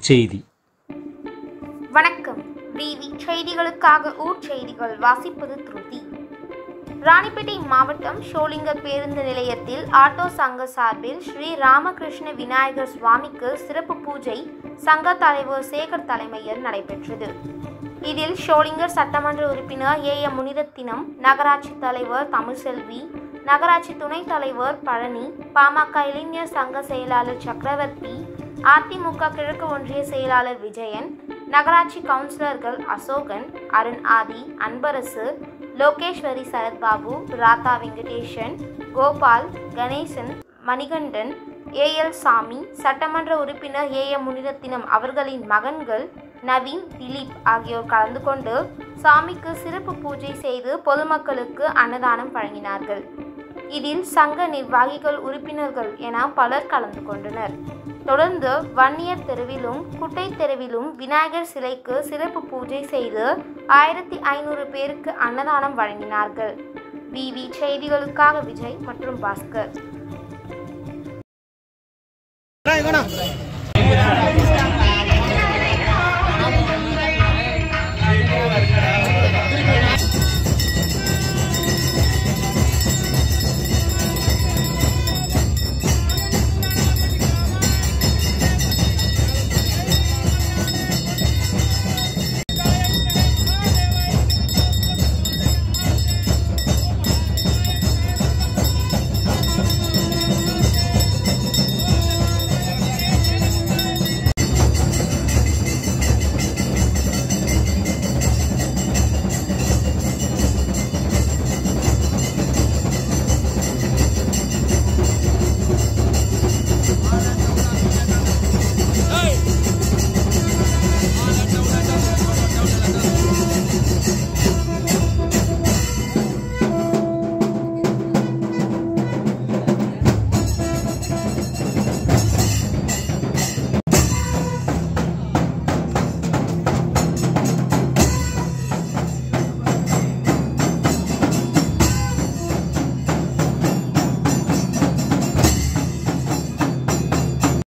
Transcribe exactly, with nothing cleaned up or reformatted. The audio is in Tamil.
ஊர்ச்செய்தி. வணக்கம். விவி செய்திகளுக்காக ஊர் செய்திகள் வாசிப்பது திருதி. ராணிப்பேட்டை மாவட்டம் ஷோலிங்கர் பேருந்து நிலையத்தில் ஆட்டோ சங்க சார்பில் ஸ்ரீ ராமகிருஷ்ண விநாயகர் சுவாமிக்கு சிறப்பு பூஜை சங்க தலைவர் சேகர் தலைமையில் நடைபெற்றது. இதில் ஷோலிங்கர் சட்டமன்ற உறுப்பினர் ஏ எம் முனிரத்தினம், நகராட்சி தலைவர் தமிழ்செல்வி, நகராட்சி துணைத் தலைவர் பழனி, பாமக இளைஞர் சங்க செயலாளர் சக்கரவர்த்தி, அதிமுக கிழக்கு ஒன்றிய செயலாளர் விஜயன், நகராட்சி கவுன்சிலர்கள் அசோகன், அருண் ஆதி, அன்பரசு, லோகேஸ்வரி, சரத்பாபு, ராதா வெங்கடேசன், கோபால், கணேசன், மணிகண்டன், ஏ எல் சாமி, சட்டமன்ற உறுப்பினர் ஏ எம் முனிரத்தினம் அவர்களின் மகன்கள் நவீன், திலீப் ஆகியோர் கலந்து கொண்டு சாமிக்கு சிறப்பு பூஜை செய்து பொதுமக்களுக்கு அன்னதானம் வழங்கினார்கள். இதில் சங்க நிர்வாகிகள், உறுப்பினர்கள் என பலர் கலந்து கொண்டனர். தொடர்ந்து வன்னியர் தெருவிலும் குட்டை தெருவிலும் விநாயகர் சிலைக்கு சிறப்பு பூஜை செய்து ஆயிரத்தி ஐநூறு பேருக்கு அன்னதானம் வழங்கினார்கள். விவி செய்திகளுக்காக விஜய் மற்றும் பாஸ்கர்.